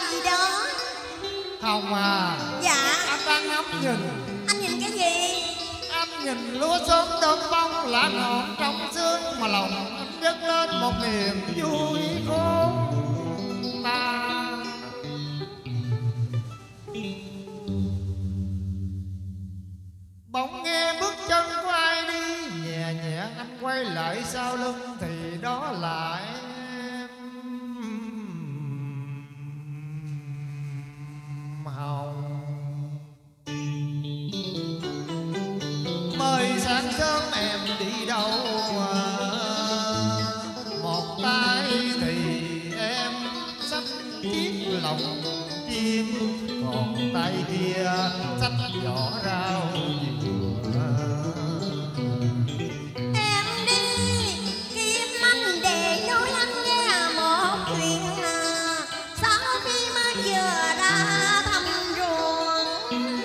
gì đó. Hồng à. Dạ. Anh đang ngắm nhìn. Anh nhìn cái gì? Anh nhìn lúa sớm đơm bông lá ngọn trong sương, mà lòng anh dâng lên một niềm vui khôn ta. Bỗng nghe bước chân của ai đi nhẹ nhẹ, anh quay lại sau lưng thì đó là em Hồng. Mời sáng sớm em đi đâu một tay thì em xách chiếc lồng chim, còn tay kia xách vỏ rau dừa. Em đi kiếm anh để nói anh nghe một chuyện sau khi mới vừa ra thăm ruộng,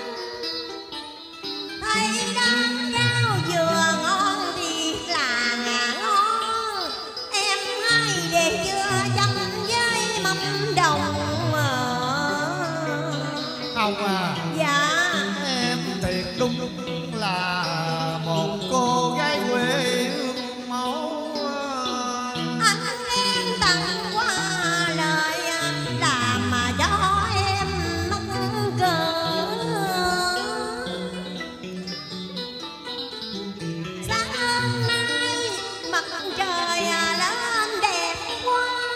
thấy đám rau dừa ngon thì là ngon, em hay để dưa chấm với mắm đồng. Hồng à. Dạ. Em thiệt đúng là một cô gái quê hương mẫu. Anh em tặng qua lời làm mà cho em mắc cỡ. Sáng hôm nay mặt trời lên đẹp quá,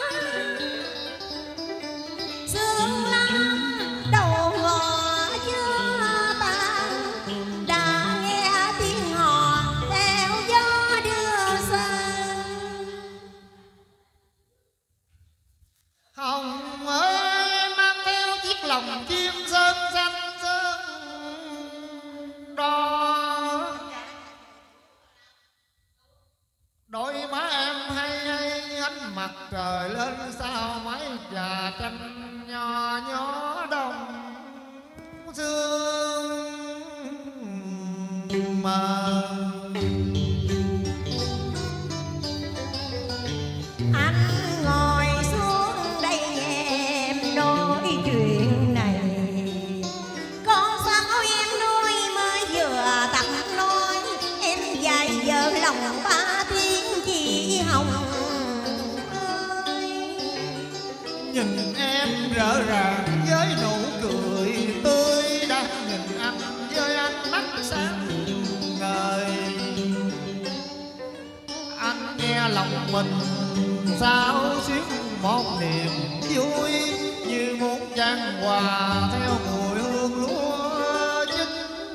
sương lam đầu ngọ chưa tan, đã nghe tiếng hò theo gió đưa sang. Hồng ơi, mang theo chiếc lồng chim sơn xanh sơn đỏ, đôi má em hay hay ánh mặt trời lên sao mái trà tranh nho nhỏ đồng sương mờ. Anh ngồi xuống đây em nói chuyện này, con sao em nuôi mới vừa tập nói, em dài vợ lòng ba tiếng chị Hồng ơi. Nhìn em rỡ ràng với nụ cười tươi, đang nhìn anh với ánh mắt sáng ngời. Anh nghe lòng mình sao xuyến một niềm vui, như muốn chan hòa theo mùi hương lúa chín.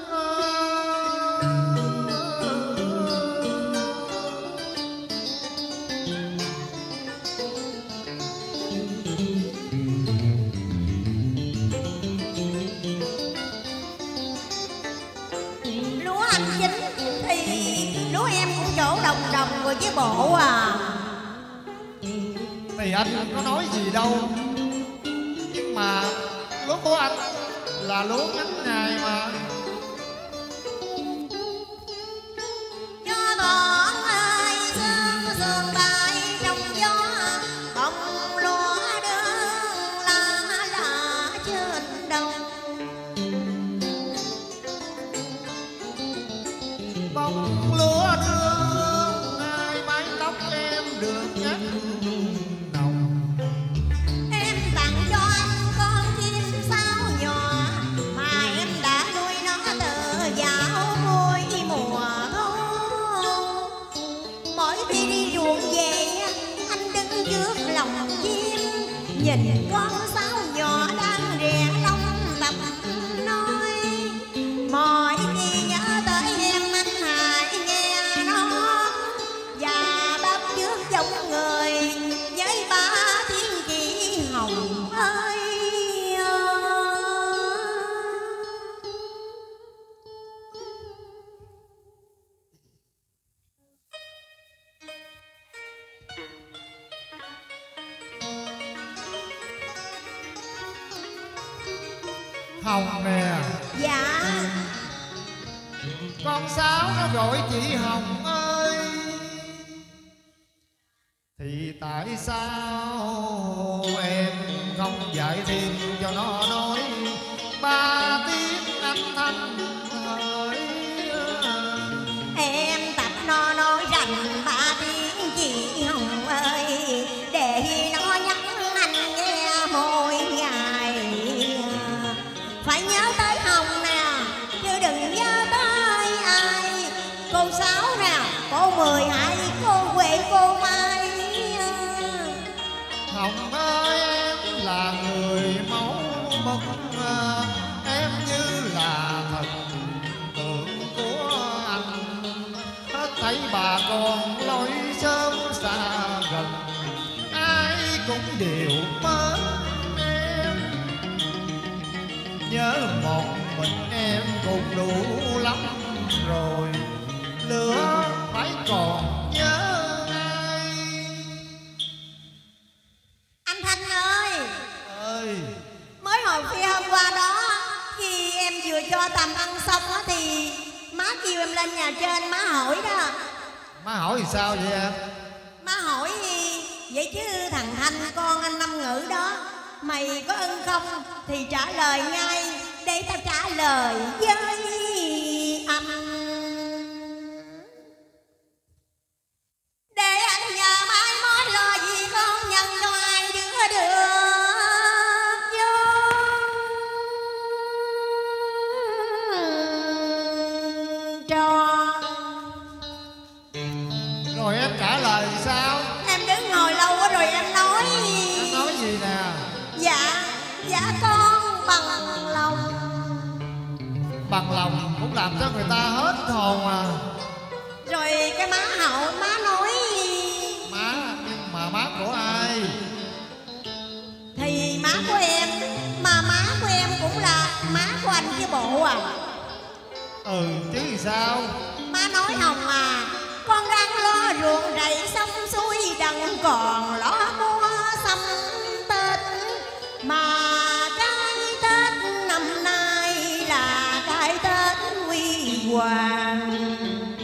Lúa anh chín thì lúa em cũng chỗ đồng đồng rồi với bộ à. Thì anh có nói gì đâu, nhưng mà lúa của anh là lúa ngắn ngày mà. Cho thoáng ai sương sương bay trong gió, bông lúa đơn lá trên đồng. Bông lúa đưa hai mái tóc em được ngắt nồng. Em tặng cho anh con chim sao nhỏ, mà em đã nuôi nó từ dạo cuối mùa thu. Mỗi khi đi ruộng về anh đứng trước lòng chim, nhìn con sao nhỏ đang rẽ lông tập nói. Mỗi khi nhớ tới em anh hãy nghe nó, và bắt chước giống người với ba tiếng chị Hồng ơi. Hồng nè. Dạ. Con sáo nó gọi chị Hồng ơi, thì tại sao em không dạy thêm cho nó nói ba tiếng âm thanh hỡi. Em tập nó nói rằng ba tiếng chị Hồng ơi, để nó nhắc anh nghe mỗi ngày. Phải nhớ tới Hồng nè, chứ đừng nhớ tới ai. Cô Sáu nè, cô Mười hay cô Huệ, cô Mai. Hồng ơi em là người mẫu mực, em như là thần tượng của anh. Hết thấy bà con lối sớm xa gần, ai cũng đều mến em. Nhớ một mình em cũng đủ lắm rồi, lửa phải còn nhớ ai. Anh Thanh ơi, Ơi, mới hồi khuya hôm qua đó, khi em vừa cho Tầm ăn xong á thì má kêu em lên nhà trên má hỏi đó. má hỏi thì sao vậy em? Má hỏi vậy chứ thằng Thanh con anh Năm Ngữ đó, mày có ưng không thì trả lời ngay để tao trả lời với anh. Để anh nhờ mai mốt lo gì con nhân cho ai đứa được vô trò. Rồi em trả lời thì sao? Em đứng ngồi lâu quá rồi em nói. Em nói gì nè? Dạ con bằng lòng. Bằng lòng cũng làm cho người ta hết hồn à. Rồi cái má Hậu má nói Má, nhưng mà má của ai? thì má của em, mà má của em cũng là má của anh chứ bộ à. Ừ chứ thì sao? Má nói Hồng à, con đang lo ruộng rầy sông suối, đặng còn lo mua sắm Tết. Mà cái Tết năm nay là cái Tết huy hoàng.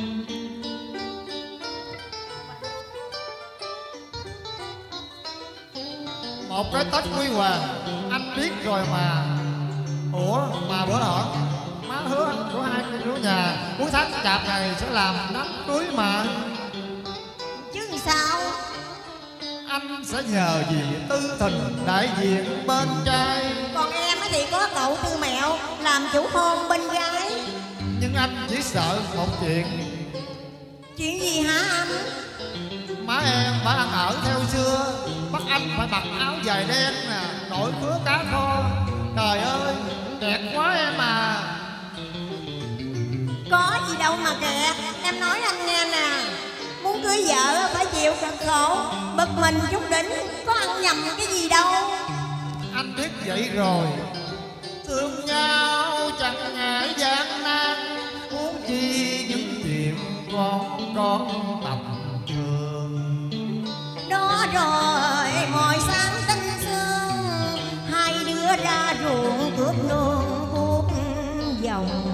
Một cái Tết Huy Hoàng anh biết rồi mà. Ủa mà bữa hở má hứa của hai đứa nhà cuối tháng chạp này sẽ làm đám cưới mà. Chứ sao? Anh sẽ nhờ dì Tư Thình đại diện bên trai, Còn em thì có cậu Tư Mẹo làm chủ hôn bên gái. nhưng anh chỉ sợ một chuyện. Chuyện gì hả anh? Má em bà ăn ở theo xưa, bắt anh phải mặc áo dài đen nè, đội khứa cá kho. Trời ơi đẹp quá em à. Có gì đâu mà kẹt. Em nói anh nghe nè, muốn cưới vợ phải chịu cực khổ, bực mình chút đỉnh, có ăn nhầm cái gì đâu. Anh biết vậy rồi, thương nhau chẳng ngại gian nan, huống chi những chuyện con tầm thường. Đó rồi mỗi sáng tinh sương, hai đứa ra ruộng cướp nương cuốc dòng.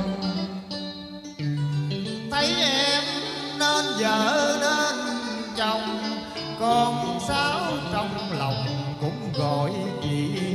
Thấy em nên vợ nên chồng, con Sáu trong lòng cũng gọi chị